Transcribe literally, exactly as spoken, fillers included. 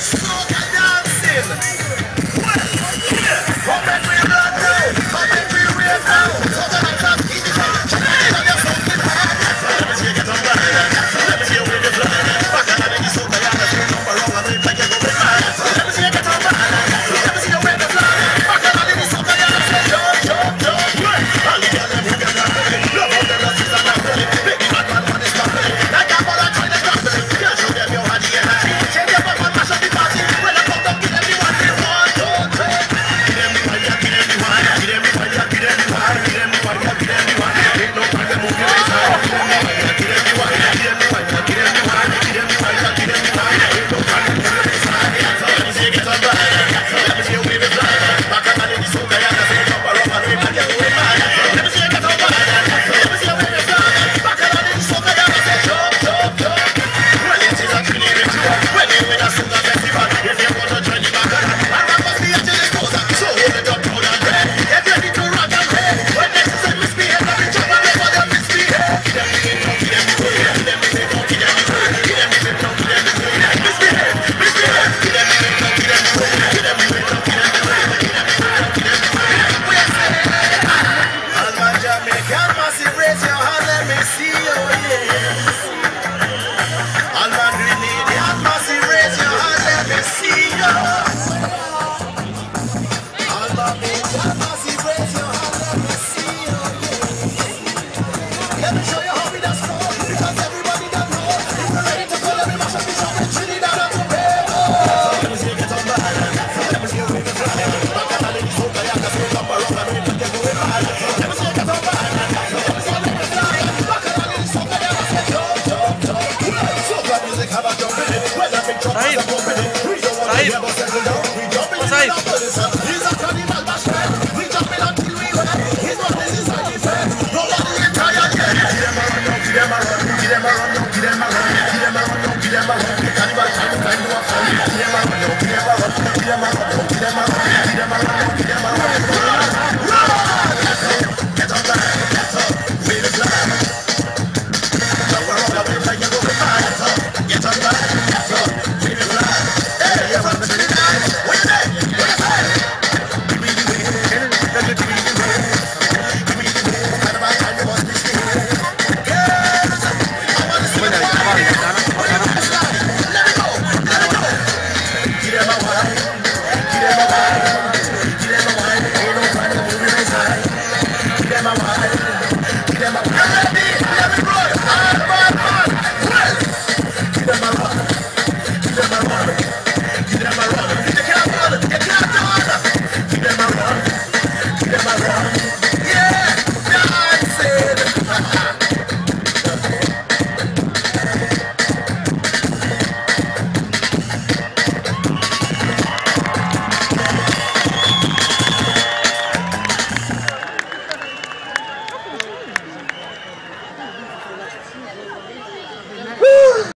Soca dancing. Well, yeah. Come and we run now. Come and we rave now. Soca nights and easy time. Chanel on your soca hard. Let me see you get on the island. Let me see you wave your flag. Back on the soca yard. Let's go number wrong and make like you're going mad. Let me see you get on the island. Let me see you wave your flag. Back on the soca yard. Let's go jump, jump, jump. Well, all the girls them who get that belly. Love how the love is on that belly. Baby man, man, man is family. Like a ball and try to grab belly. Can't show them your hand, the energy. Shake your butt and mash up the party. When I come down, give them the one, the one, two, three. Give them the fire, give them the one. Give them the fire, give them the one. Give them the fire, give them the one. Ain't no problem, move your waist now. Give them the fire, give them the one. Give them the fire, give them the one. Give them the fire, give them the one. Ain't no problem, move your waist now. Let me see you get on the island. Let me see you wave it fly. Back on the soca yard, let's go jump around and wave like you're going mad. Let me see you get on the island. Let me see you wave it fly. Back on the soca yard, let's go jump, jump, jump. Well, it is a clean ritual. When you win a soca festival, if you want to join the back of that, I rock must be at your disposal. So hold it up, proud and red. Get ready to rock and red. When next is a misbehave, let me jump and let them misbehave. Give them the intro, give them the way. Give them the intro, give them the way. Give them the intro, give them the way. Misbehave, misbehave. Give them the intro, give them the way. Give them the intro, give them the way. Give them the intro, give them the way. We are saying, all my Jamaican massive, raise your hand, let me see you, yeah. All my Grenadian massive, raise your hand, let me see you. All my Jamaican massive, raise your hand, let me see you, yeah. Let me show you how we dance floor, because everybody done know. If we're ready to go, let me mash up the drum and Trinidad and Tobago. Let me see you get on the island. Let me see you wave the flag. Back at the ladies, soca yard, let's go jump around and wave like you're going mad. Let me see you get on the island. Let me see you wave the flag. Back at the ladies, soca yard, let's go jump, jump, jump. Soca music have a jump in it. When the big trumpets are pumping it, we don't want to hear about settle down. We jump in it in our position. He's a carnival bashman. We jump in until we win. His one is inside the fence. Nobody is tired yet. Give them a run, give them a run, give them a run, give them a run, give them a run, give them a run. Carnival time, time to have fun. Give them a run, give them a run, give them a run, give them a run, give them a run, give them a run. Run! Get on the line, get up, wave the flag. Jump around and wave like you're going mad. Get on the line, get up, wave the flag. Hey, you're on the line. What you say? What you say? Give me the way, give me the way, give me the way. Carnival time, you must be scared. Girls, I want to see the fire. Let me go, let me go. Give them a wine, give them a wine.